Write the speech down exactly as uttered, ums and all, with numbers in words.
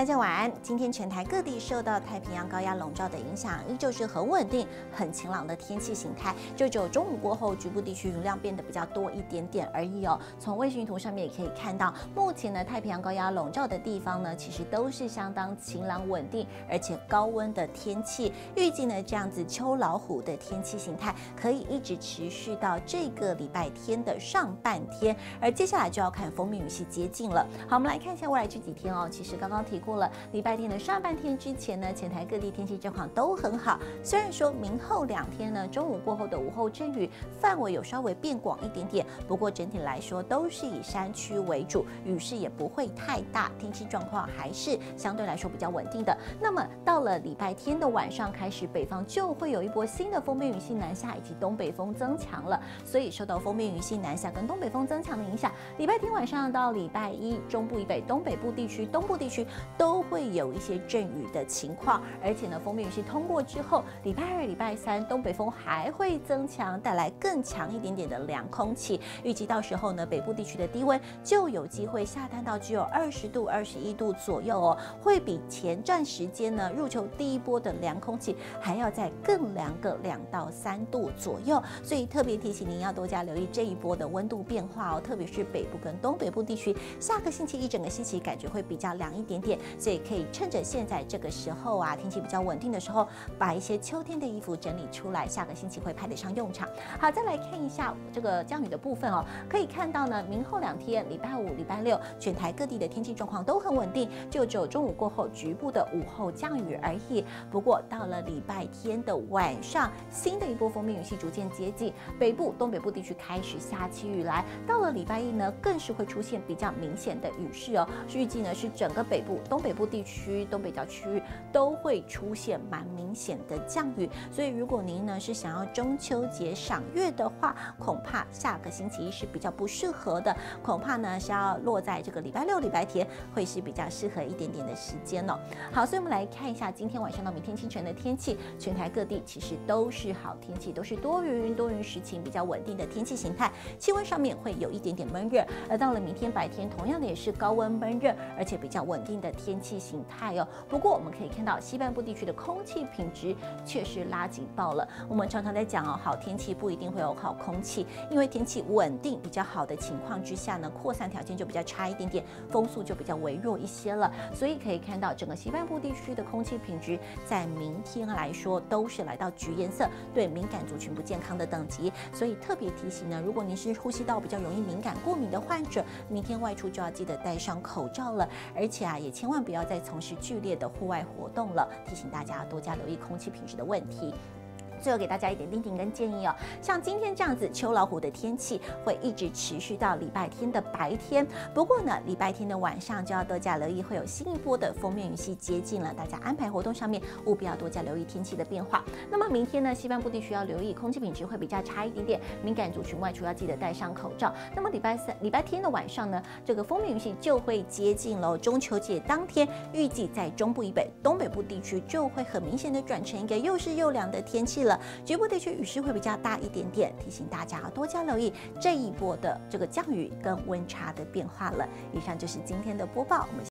家晚安。今天全台各地受到太平洋高压笼罩的影响，依旧是很稳定、很晴朗的天气形态。就只有中午过后，局部地区云量变得比较多一点点而已哦。从卫星云图上面也可以看到，目前呢太平洋高压笼罩的地方呢，其实都是相当晴朗稳定，而且高温的天气。预计呢这样子秋老虎的天气形态可以一直持续到这个礼拜天的上半天，而接下来就要看锋面雨系接近了。好，我们来看一下未来这几天哦。其实刚刚提过了，礼拜天的上半天之前呢，全台各地天气状况都很好。虽然说明后两天呢，中午过后的午后阵雨范围有稍微变广一点点，不过整体来说都是以山区为主，雨势也不会太大，天气状况还是相对来说比较稳定的。那么到了礼拜天的晚上开始，北方就会有一波新的锋面雨系南下，以及东北风增强了。所以受到锋面雨系南下跟东北风增强的影响，礼拜天晚上到礼拜一，中部以北、东北部地区、东部地区都会有一些阵雨的情况。而且呢，锋面雨系通过之后，礼拜二、礼拜三东北风还会增强，带来更强一点点的凉空气。预计到时候呢，北部地区的低温就有机会下探到只有二十度、二十一度左右哦，会比前段时间呢入秋第一波的凉空气还要再更凉个两到三度左右。所以特别提醒您要多加留意这一波的温度变化哦，特别是北部跟东北部地区，下个星期一整个星期感觉会比较凉一点点，所以可以趁着现在这个时候啊，天气比较稳定的时候，把一些秋天的衣服整理出来，下个星期会派得上用场。好，再来看一下这个降雨的部分哦，可以看到呢，明后两天，礼拜五、礼拜六，全台各地的天气状况都很稳定，就只有中午过后局部的午后降雨而已。不过到了礼拜天的晚上，新的一波锋面雨系逐渐接近，北部、东北部地区开始下起雨来。到了礼拜一呢，更是会出现比较明显的雨势哦。预计呢是整个北部、东北部地区、东北角区域都会出现蛮明显的降雨。所以如果您呢是想要中秋节赏月的话，恐怕下个星期一是比较不适合的，恐怕呢是要落在这个礼拜六、礼拜天会是比较适合一点点的时间哦。好，所以我们来看一下今天晚上到明天清晨的天气，全台各地其实都是好天气，都是多云、多云时晴，比较稳定的天气形态。气温上面会有一点点闷热，而到了明天白天，同样的也是高温闷热，而且比较稳定的天气形态哦。不过我们可以看到西半部地区的空气品质确实拉警报了。我们常常在讲哦，好天气不一定会有好空气，因为天气稳定比较好的情况之下呢，扩散条件就比较差一点点，风速就比较微弱一些了。所以可以看到整个西半部地区的空气品质在明天来说都是来到橘颜色，对敏感族群不健康的等级。所以特别提醒呢，如果您是呼吸道比较容易敏感过敏的患者，明天外出就要记得戴上口罩了，而且啊，也千万不要再从事剧烈的户外活动了。提醒大家多加留意空气品质的问题。最后给大家一点叮咛跟建议哦，像今天这样子秋老虎的天气会一直持续到礼拜天的白天。不过呢，礼拜天的晚上就要多加留意，会有新一波的锋面雨系接近了。大家安排活动上面务必要多加留意天气的变化。那么明天呢，西半部地区要留意空气品质会比较差一点点，敏感族群外出要记得戴上口罩。那么礼拜三、礼拜天的晚上呢，这个锋面雨系就会接近喽。中秋节当天，预计在中部以北、东北部地区就会很明显的转成一个又湿又凉的天气了。局部地区雨势会比较大一点点，提醒大家要多加留意这一波的这个降雨跟温差的变化了。以上就是今天的播报，我们。